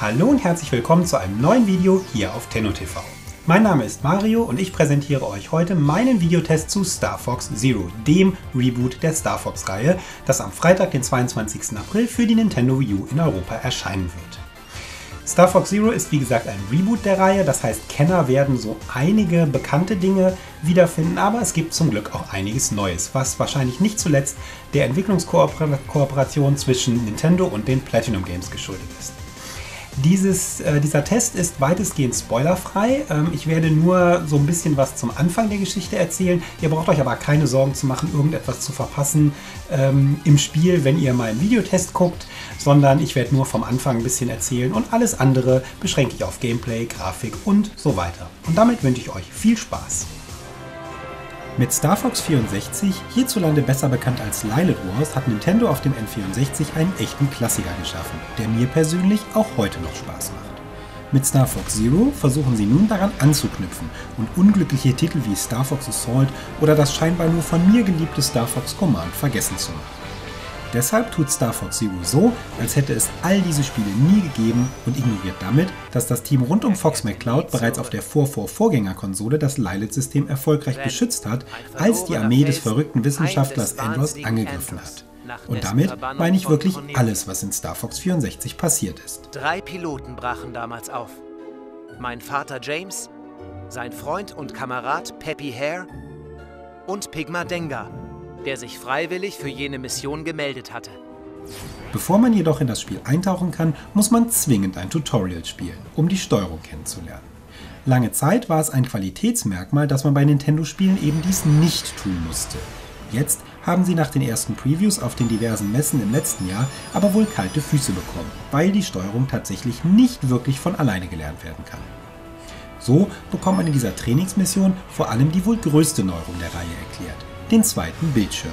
Hallo und herzlich willkommen zu einem neuen Video hier auf TennoTV. Mein Name ist Mario und ich präsentiere euch heute meinen Videotest zu Star Fox Zero, dem Reboot der Star Fox-Reihe, das am Freitag, den 22. April für die Nintendo Wii U in Europa erscheinen wird. Star Fox Zero ist wie gesagt ein Reboot der Reihe, das heißt Kenner werden so einige bekannte Dinge wiederfinden, aber es gibt zum Glück auch einiges Neues, was wahrscheinlich nicht zuletzt der Entwicklungskooperation zwischen Nintendo und den Platinum Games geschuldet ist. Dieser Test ist weitestgehend spoilerfrei. Ich werde nur so ein bisschen was zum Anfang der Geschichte erzählen. Ihr braucht euch aber keine Sorgen zu machen, irgendetwas zu verpassen im Spiel, wenn ihr meinen Videotest guckt, sondern ich werde nur vom Anfang ein bisschen erzählen und alles andere beschränke ich auf Gameplay, Grafik und so weiter. Und damit wünsche ich euch viel Spaß. Mit Star Fox 64, hierzulande besser bekannt als Lylat Wars, hat Nintendo auf dem N64 einen echten Klassiker geschaffen, der mir persönlich auch heute noch Spaß macht. Mit Star Fox Zero versuchen sie nun daran anzuknüpfen und unglückliche Titel wie Star Fox Assault oder das scheinbar nur von mir geliebte Star Fox Command vergessen zu machen. Deshalb tut Star Fox Zero so, als hätte es all diese Spiele nie gegeben und ignoriert damit, dass das Team rund um Fox McCloud bereits auf der Vorgängerkonsole das Lylat-System erfolgreich beschützt hat, als die Armee des verrückten Wissenschaftlers Andros angegriffen hat. Und damit meine ich wirklich alles, was in Star Fox 64 passiert ist. 3 Piloten brachen damals auf. Mein Vater James, sein Freund und Kamerad Peppy Hare und Pigma Denga, der sich freiwillig für jene Mission gemeldet hatte. Bevor man jedoch in das Spiel eintauchen kann, muss man zwingend ein Tutorial spielen, um die Steuerung kennenzulernen. Lange Zeit war es ein Qualitätsmerkmal, dass man bei Nintendo-Spielen eben dies nicht tun musste. Jetzt haben sie nach den ersten Previews auf den diversen Messen im letzten Jahr aber wohl kalte Füße bekommen, weil die Steuerung tatsächlich nicht wirklich von alleine gelernt werden kann. So bekommt man in dieser Trainingsmission vor allem die wohl größte Neuerung der Reihe erklärt: den zweiten Bildschirm.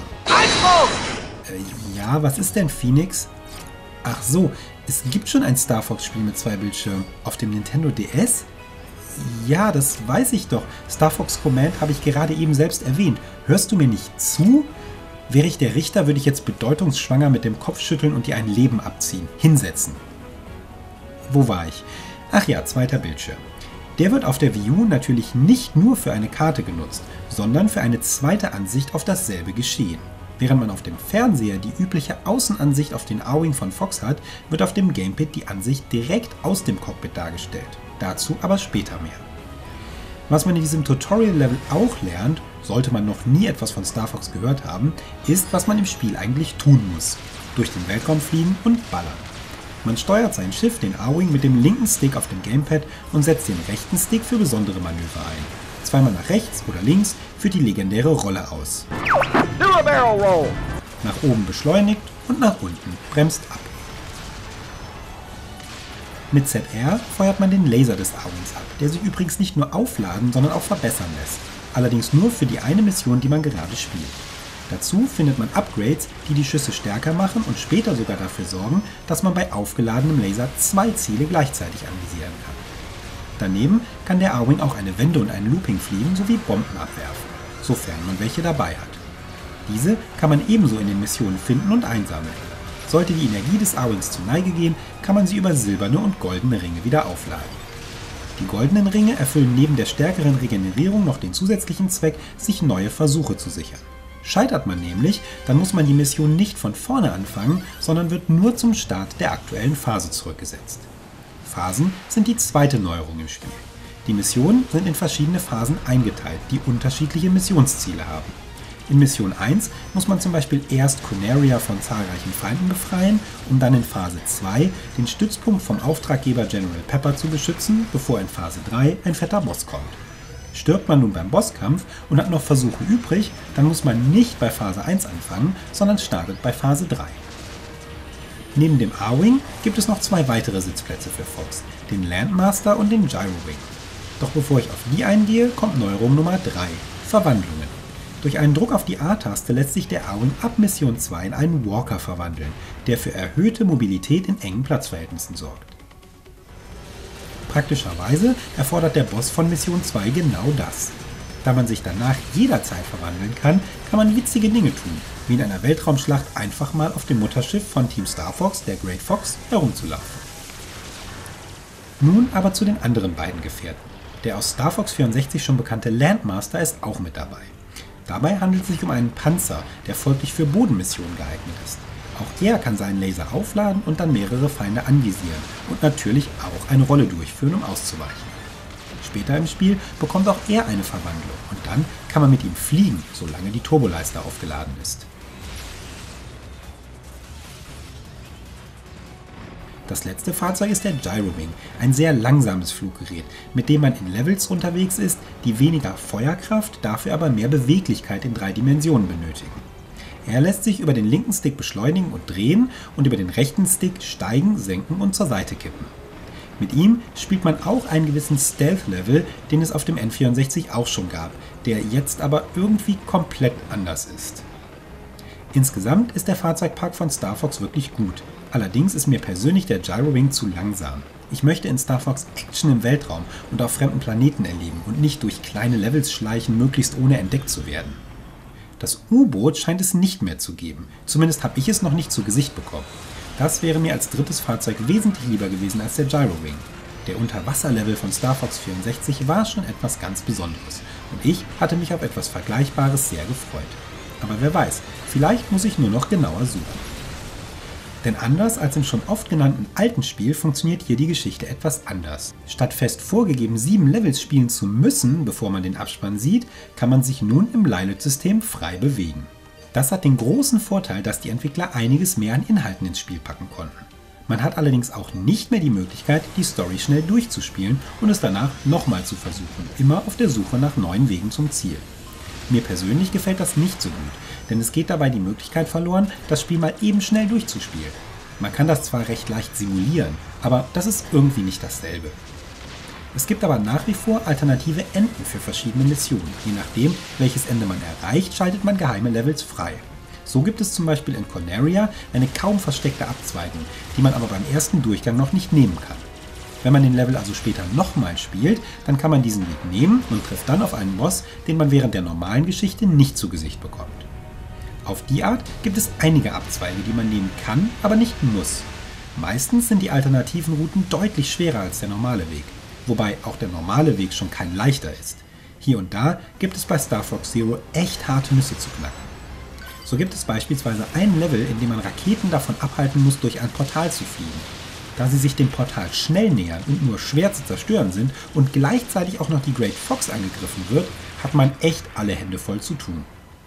Ja, was ist denn Phoenix? Ach so, es gibt schon ein Star Fox Spiel mit 2 Bildschirmen. Auf dem Nintendo DS? Ja, das weiß ich doch. Star Fox Command habe ich gerade eben selbst erwähnt. Hörst du mir nicht zu? Wäre ich der Richter, würde ich jetzt bedeutungsschwanger mit dem Kopf schütteln und dir ein Leben abziehen. Hinsetzen. Wo war ich? Ach ja, zweiter Bildschirm. Der wird auf der Wii U natürlich nicht nur für eine Karte genutzt, sondern für eine zweite Ansicht auf dasselbe Geschehen. Während man auf dem Fernseher die übliche Außenansicht auf den A-Wing von Fox hat, wird auf dem Gamepad die Ansicht direkt aus dem Cockpit dargestellt. Dazu aber später mehr. Was man in diesem Tutorial-Level auch lernt, sollte man noch nie etwas von Star Fox gehört haben, ist, was man im Spiel eigentlich tun muss. Durch den Weltraum fliegen und ballern. Man steuert sein Schiff, den A-Wing, mit dem linken Stick auf dem Gamepad und setzt den rechten Stick für besondere Manöver ein. Zweimal nach rechts oder links führt die legendäre Rolle aus. Nach oben beschleunigt und nach unten bremst ab. Mit ZR feuert man den Laser des A-Wings ab, der sich übrigens nicht nur aufladen, sondern auch verbessern lässt. Allerdings nur für die eine Mission, die man gerade spielt. Dazu findet man Upgrades, die die Schüsse stärker machen und später sogar dafür sorgen, dass man bei aufgeladenem Laser 2 Ziele gleichzeitig anvisieren kann. Daneben kann der A-Wing auch eine Wende und ein Looping fliegen sowie Bomben abwerfen, sofern man welche dabei hat. Diese kann man ebenso in den Missionen finden und einsammeln. Sollte die Energie des A-Wings zu Neige gehen, kann man sie über silberne und goldene Ringe wieder aufladen. Die goldenen Ringe erfüllen neben der stärkeren Regenerierung noch den zusätzlichen Zweck, sich neue Versuche zu sichern. Scheitert man nämlich, dann muss man die Mission nicht von vorne anfangen, sondern wird nur zum Start der aktuellen Phase zurückgesetzt. Phasen sind die zweite Neuerung im Spiel. Die Missionen sind in verschiedene Phasen eingeteilt, die unterschiedliche Missionsziele haben. In Mission 1 muss man zum Beispiel erst Corneria von zahlreichen Feinden befreien, um dann in Phase 2 den Stützpunkt vom Auftraggeber General Pepper zu beschützen, bevor in Phase 3 ein fetter Boss kommt. Stirbt man nun beim Bosskampf und hat noch Versuche übrig, dann muss man nicht bei Phase 1 anfangen, sondern startet bei Phase 3. Neben dem A-Wing gibt es noch 2 weitere Sitzplätze für Fox, den Landmaster und den Gyro-Wing. Doch bevor ich auf die eingehe, kommt Neuerung Nummer 3, Verwandlungen. Durch einen Druck auf die A-Taste lässt sich der A-Wing ab Mission 2 in einen Walker verwandeln, der für erhöhte Mobilität in engen Platzverhältnissen sorgt. Praktischerweise erfordert der Boss von Mission 2 genau das. Da man sich danach jederzeit verwandeln kann, kann man witzige Dinge tun, wie in einer Weltraumschlacht einfach mal auf dem Mutterschiff von Team Star Fox, der Great Fox, herumzulaufen. Nun aber zu den anderen beiden Gefährten. Der aus Star Fox 64 schon bekannte Landmaster ist auch mit dabei. Dabei handelt es sich um einen Panzer, der folglich für Bodenmissionen geeignet ist. Auch er kann seinen Laser aufladen und dann mehrere Feinde anvisieren und natürlich auch eine Rolle durchführen, um auszuweichen. Später im Spiel bekommt auch er eine Verwandlung und dann kann man mit ihm fliegen, solange die Turboleiste aufgeladen ist. Das letzte Fahrzeug ist der Gyrowing, ein sehr langsames Fluggerät, mit dem man in Levels unterwegs ist, die weniger Feuerkraft, dafür aber mehr Beweglichkeit in 3 Dimensionen benötigen. Er lässt sich über den linken Stick beschleunigen und drehen und über den rechten Stick steigen, senken und zur Seite kippen. Mit ihm spielt man auch einen gewissen Stealth-Level, den es auf dem N64 auch schon gab, der jetzt aber irgendwie komplett anders ist. Insgesamt ist der Fahrzeugpark von Star Fox wirklich gut. Allerdings ist mir persönlich der Gyrowing zu langsam. Ich möchte in Star Fox Action im Weltraum und auf fremden Planeten erleben und nicht durch kleine Levels schleichen, möglichst ohne entdeckt zu werden. Das U-Boot scheint es nicht mehr zu geben. Zumindest habe ich es noch nicht zu Gesicht bekommen. Das wäre mir als drittes Fahrzeug wesentlich lieber gewesen als der Gyrowing. Der Unterwasserlevel von Star Fox 64 war schon etwas ganz Besonderes und ich hatte mich auf etwas Vergleichbares sehr gefreut. Aber wer weiß, vielleicht muss ich nur noch genauer suchen. Denn anders als im schon oft genannten alten Spiel funktioniert hier die Geschichte etwas anders. Statt fest vorgegeben 7 Levels spielen zu müssen, bevor man den Abspann sieht, kann man sich nun im Lylat-System frei bewegen. Das hat den großen Vorteil, dass die Entwickler einiges mehr an Inhalten ins Spiel packen konnten. Man hat allerdings auch nicht mehr die Möglichkeit, die Story schnell durchzuspielen und es danach nochmal zu versuchen, immer auf der Suche nach neuen Wegen zum Ziel. Mir persönlich gefällt das nicht so gut, denn es geht dabei die Möglichkeit verloren, das Spiel mal eben schnell durchzuspielen. Man kann das zwar recht leicht simulieren, aber das ist irgendwie nicht dasselbe. Es gibt aber nach wie vor alternative Enden für verschiedene Missionen. Je nachdem, welches Ende man erreicht, schaltet man geheime Levels frei. So gibt es zum Beispiel in Corneria eine kaum versteckte Abzweigung, die man aber beim ersten Durchgang noch nicht nehmen kann. Wenn man den Level also später nochmal spielt, dann kann man diesen Weg nehmen und trifft dann auf einen Boss, den man während der normalen Geschichte nicht zu Gesicht bekommt. Auf die Art gibt es einige Abzweige, die man nehmen kann, aber nicht muss. Meistens sind die alternativen Routen deutlich schwerer als der normale Weg, wobei auch der normale Weg schon kein leichter ist. Hier und da gibt es bei Star Fox Zero echt harte Nüsse zu knacken. So gibt es beispielsweise ein Level, in dem man Raketen davon abhalten muss, durch ein Portal zu fliegen. Da sie sich dem Portal schnell nähern und nur schwer zu zerstören sind und gleichzeitig auch noch die Great Fox angegriffen wird, hat man echt alle Hände voll zu tun.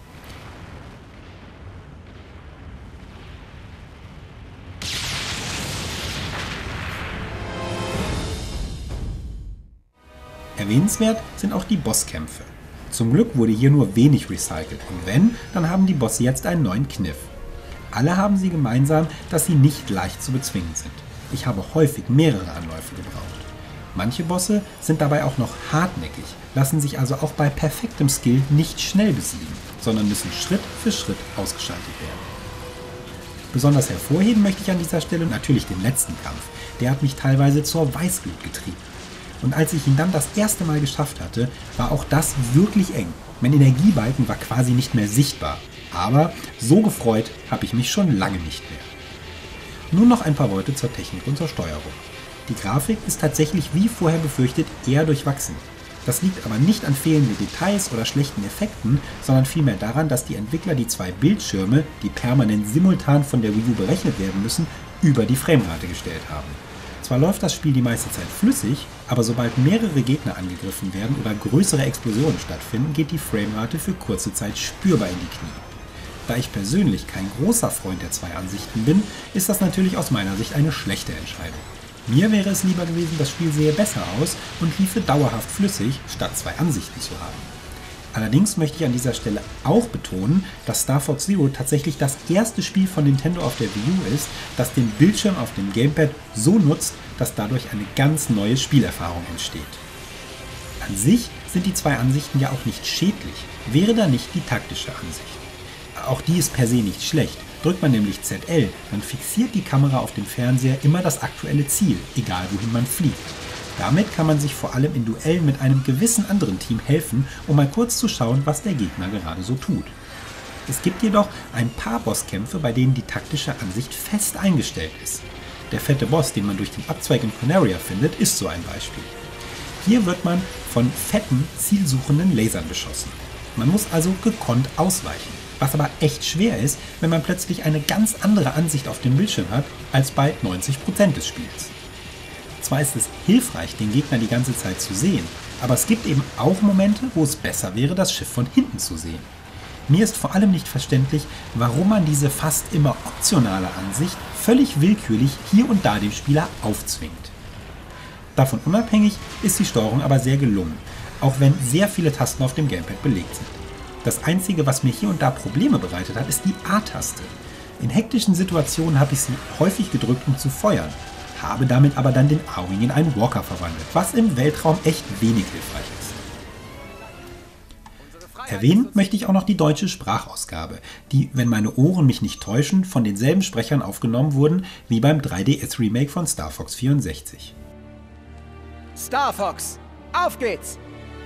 Erwähnenswert sind auch die Bosskämpfe. Zum Glück wurde hier nur wenig recycelt und wenn, dann haben die Bosse jetzt einen neuen Kniff. Alle haben sie gemeinsam, dass sie nicht leicht zu bezwingen sind. Ich habe häufig mehrere Anläufe gebraucht. Manche Bosse sind dabei auch noch hartnäckig, lassen sich also auch bei perfektem Skill nicht schnell besiegen, sondern müssen Schritt für Schritt ausgeschaltet werden. Besonders hervorheben möchte ich an dieser Stelle natürlich den letzten Kampf. Der hat mich teilweise zur Weißglut getrieben. Und als ich ihn dann das erste Mal geschafft hatte, war auch das wirklich eng. Mein Energiebalken war quasi nicht mehr sichtbar, aber so gefreut habe ich mich schon lange nicht mehr. Nun noch ein paar Worte zur Technik und zur Steuerung. Die Grafik ist tatsächlich wie vorher befürchtet eher durchwachsen. Das liegt aber nicht an fehlenden Details oder schlechten Effekten, sondern vielmehr daran, dass die Entwickler die 2 Bildschirme, die permanent simultan von der Wii U berechnet werden müssen, über die Framerate gestellt haben. Zwar läuft das Spiel die meiste Zeit flüssig, aber sobald mehrere Gegner angegriffen werden oder größere Explosionen stattfinden, geht die Framerate für kurze Zeit spürbar in die Knie. Da ich persönlich kein großer Freund der 2 Ansichten bin, ist das natürlich aus meiner Sicht eine schlechte Entscheidung. Mir wäre es lieber gewesen, das Spiel sähe besser aus und liefe dauerhaft flüssig, statt 2 Ansichten zu haben. Allerdings möchte ich an dieser Stelle auch betonen, dass Star Fox Zero tatsächlich das erste Spiel von Nintendo auf der Wii U ist, das den Bildschirm auf dem Gamepad so nutzt, dass dadurch eine ganz neue Spielerfahrung entsteht. An sich sind die 2 Ansichten ja auch nicht schädlich, wäre da nicht die taktische Ansicht. Auch die ist per se nicht schlecht. Drückt man nämlich ZL, dann fixiert die Kamera auf dem Fernseher immer das aktuelle Ziel, egal wohin man fliegt. Damit kann man sich vor allem in Duellen mit einem gewissen anderen Team helfen, um mal kurz zu schauen, was der Gegner gerade so tut. Es gibt jedoch ein paar Bosskämpfe, bei denen die taktische Ansicht fest eingestellt ist. Der fette Boss, den man durch den Abzweig in Corneria findet, ist so ein Beispiel. Hier wird man von fetten, zielsuchenden Lasern beschossen. Man muss also gekonnt ausweichen, was aber echt schwer ist, wenn man plötzlich eine ganz andere Ansicht auf dem Bildschirm hat als bei 90% des Spiels. Zwar ist es hilfreich, den Gegner die ganze Zeit zu sehen, aber es gibt eben auch Momente, wo es besser wäre, das Schiff von hinten zu sehen. Mir ist vor allem nicht verständlich, warum man diese fast immer optionale Ansicht völlig willkürlich hier und da dem Spieler aufzwingt. Davon unabhängig ist die Steuerung aber sehr gelungen, auch wenn sehr viele Tasten auf dem Gamepad belegt sind. Das Einzige, was mir hier und da Probleme bereitet hat, ist die A-Taste. In hektischen Situationen habe ich sie häufig gedrückt, um zu feuern, habe damit aber dann den A-Wing in einen Walker verwandelt, was im Weltraum echt wenig hilfreich ist. Erwähnen möchte ich auch noch die deutsche Sprachausgabe, die, wenn meine Ohren mich nicht täuschen, von denselben Sprechern aufgenommen wurden wie beim 3DS-Remake von Star Fox 64. Star Fox, auf geht's!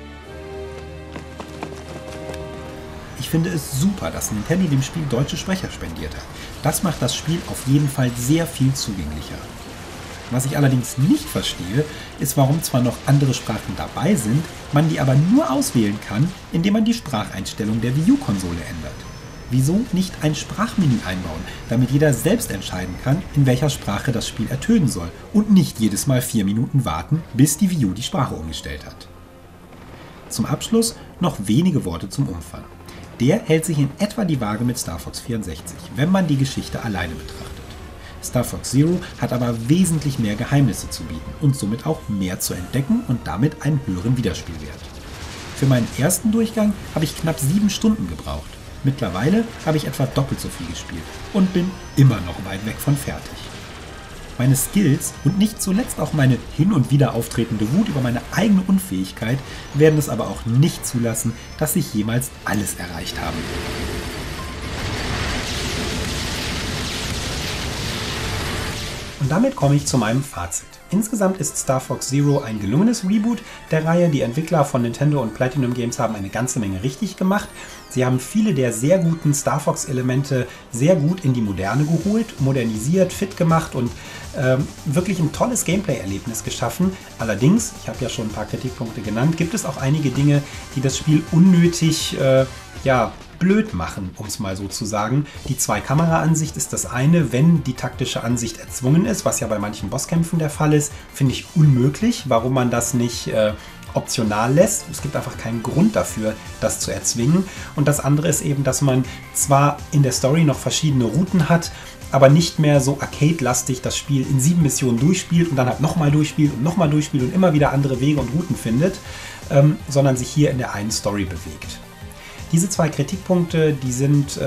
Ich finde es super, dass Nintendo dem Spiel deutsche Sprecher spendiert hat. Das macht das Spiel auf jeden Fall sehr viel zugänglicher. Was ich allerdings nicht verstehe, ist, warum zwar noch andere Sprachen dabei sind, man die aber nur auswählen kann, indem man die Spracheinstellung der Wii U-Konsole ändert. Wieso nicht ein Sprachmenü einbauen, damit jeder selbst entscheiden kann, in welcher Sprache das Spiel ertönen soll und nicht jedes Mal 4 Minuten warten, bis die Wii U die Sprache umgestellt hat. Zum Abschluss noch wenige Worte zum Umfang. Der hält sich in etwa die Waage mit Star Fox 64, wenn man die Geschichte alleine betrachtet. Star Fox Zero hat aber wesentlich mehr Geheimnisse zu bieten und somit auch mehr zu entdecken und damit einen höheren Wiederspielwert. Für meinen ersten Durchgang habe ich knapp 7 Stunden gebraucht. Mittlerweile habe ich etwa doppelt so viel gespielt und bin immer noch weit weg von fertig. Meine Skills und nicht zuletzt auch meine hin und wieder auftretende Wut über meine eigene Unfähigkeit werden es aber auch nicht zulassen, dass ich jemals alles erreicht habe. Und damit komme ich zu meinem Fazit. Insgesamt ist Star Fox Zero ein gelungenes Reboot der Reihe. Die Entwickler von Nintendo und Platinum Games haben eine ganze Menge richtig gemacht. Sie haben viele der sehr guten Star Fox-Elemente sehr gut in die Moderne geholt, modernisiert, fit gemacht und wirklich ein tolles Gameplay-Erlebnis geschaffen. Allerdings, ich habe ja schon ein paar Kritikpunkte genannt, gibt es auch einige Dinge, die das Spiel unnötig blöd machen, um es mal so zu sagen. Die Zwei-Kamera-Ansicht ist das eine, wenn die taktische Ansicht erzwungen ist, was ja bei manchen Bosskämpfen der Fall ist, finde ich unmöglich, warum man das nicht optional lässt. Es gibt einfach keinen Grund dafür, das zu erzwingen. Und das andere ist eben, dass man zwar in der Story noch verschiedene Routen hat, aber nicht mehr so arcade-lastig das Spiel in 7 Missionen durchspielt und dann halt nochmal durchspielt und immer wieder andere Wege und Routen findet, sondern sich hier in der einen Story bewegt. Diese 2 Kritikpunkte, die sind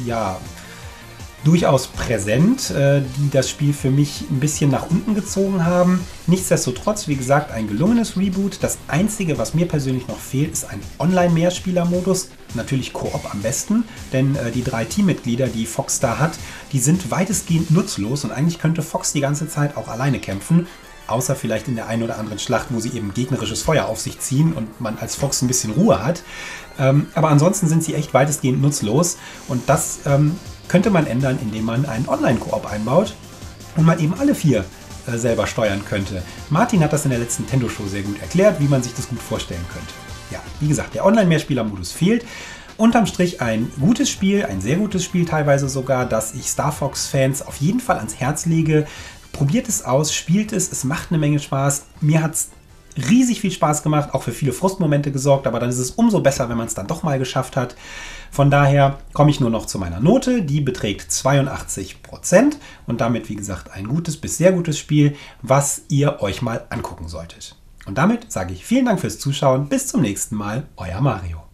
durchaus präsent, die das Spiel für mich ein bisschen nach unten gezogen haben. Nichtsdestotrotz, wie gesagt, ein gelungenes Reboot. Das Einzige, was mir persönlich noch fehlt, ist ein Online-Mehrspieler-Modus. Natürlich Koop am besten, denn die 3 Teammitglieder, die Fox da hat, die sind weitestgehend nutzlos und eigentlich könnte Fox die ganze Zeit auch alleine kämpfen. Außer vielleicht in der einen oder anderen Schlacht, wo sie eben gegnerisches Feuer auf sich ziehen und man als Fox ein bisschen Ruhe hat. Aber ansonsten sind sie echt weitestgehend nutzlos und das könnte man ändern, indem man einen Online-Koop einbaut und man eben alle 4 selber steuern könnte. Martin hat das in der letzten Nintendo-Show sehr gut erklärt, wie man sich das gut vorstellen könnte. Ja, wie gesagt, der Online-Mehrspieler-Modus fehlt. Unterm Strich ein gutes Spiel, ein sehr gutes Spiel teilweise sogar, das ich Star Fox-Fans auf jeden Fall ans Herz lege. Probiert es aus, spielt es macht eine Menge Spaß. Mir hat es riesig viel Spaß gemacht, auch für viele Frustmomente gesorgt, aber dann ist es umso besser, wenn man es dann doch mal geschafft hat. Von daher komme ich nur noch zu meiner Note, die beträgt 82% und damit, wie gesagt, ein gutes bis sehr gutes Spiel, was ihr euch mal angucken solltet. Und damit sage ich vielen Dank fürs Zuschauen, bis zum nächsten Mal, euer Mario.